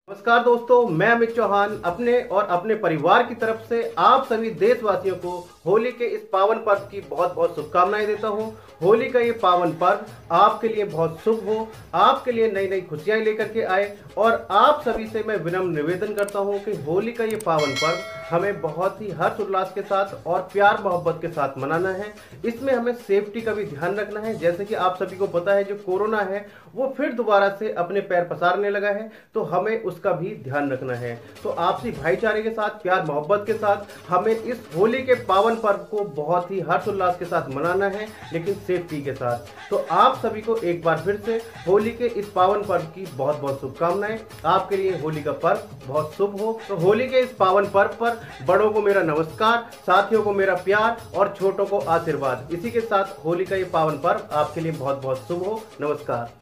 नमस्कार दोस्तों, मैं अमित चौहान अपने और अपने परिवार की तरफ से आप सभी देशवासियों को होली के इस पावन पर्व की बहुत बहुत शुभकामनाएं देता हूं। होली का ये पावन पर्व आपके लिए बहुत शुभ हो, आपके लिए नई नई खुशियां लेकर के आए और आप सभी से मैं विनम्र निवेदन करता हूं कि होली का ये पावन पर्व हमें बहुत ही हर्ष उल्लास के साथ और प्यार मोहब्बत के साथ मनाना है। इसमें हमें सेफ्टी का भी ध्यान रखना है। जैसे कि आप सभी को पता है, जो कोरोना है वो फिर दोबारा से अपने पैर पसारने लगा है, तो हमें उसका भी ध्यान रखना है। तो आपसी भाईचारे के साथ, प्यार मोहब्बत के साथ हमें इस होली के पावन पर्व को बहुत ही हर्ष उल्लास के साथ मनाना है, लेकिन सेफ्टी के साथ। तो आप सभी को एक बार फिर से होली के इस पावन पर्व की बहुत बहुत शुभकामनाएं। आपके लिए होली का पर्व बहुत शुभ हो। तो होली के इस पावन पर्व पर बड़ों को मेरा नमस्कार, साथियों को मेरा प्यार और छोटों को आशीर्वाद। इसी के साथ होली का ये पावन पर्व आपके लिए बहुत बहुत शुभ हो। नमस्कार।